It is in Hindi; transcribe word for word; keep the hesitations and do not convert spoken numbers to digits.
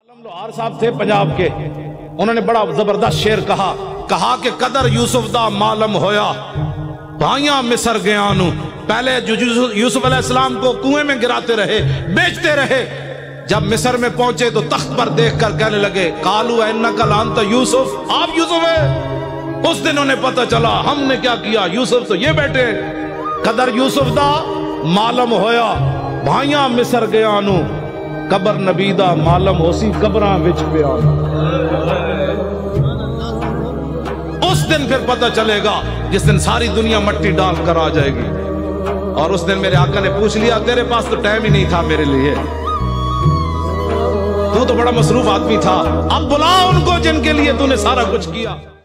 लोहार साहब थे पंजाब के, उन्होंने बड़ा जबरदस्त शेर कहा कहा कि कदर यूसुफ दा मालम होया भाइयां मिसर गया नू। पहले यूसुफ अलैहिस्सलाम को कुएं में गिराते रहे, बेचते रहे, जब मिस्र में पहुंचे तो तख्त पर देखकर कहने लगे कालू इन्नका लांत यूसुफ, आप यूसुफ है। उस दिन उन्हें पता चला हमने क्या किया, यूसुफ तो ये बैठे। कदर यूसुफ दा मालम होया भाइयां मिसर गया नू, कबर नबी दा मालम होसी कबरां विच पिया। उस दिन फिर पता चलेगा जिस दिन सारी दुनिया मट्टी डाल कर आ जाएगी। और उस दिन मेरे आका ने पूछ लिया तेरे पास तो टाइम ही नहीं था मेरे लिए, तू तो बड़ा मसरूफ आदमी था, अब बुला उनको जिनके लिए तूने सारा कुछ किया।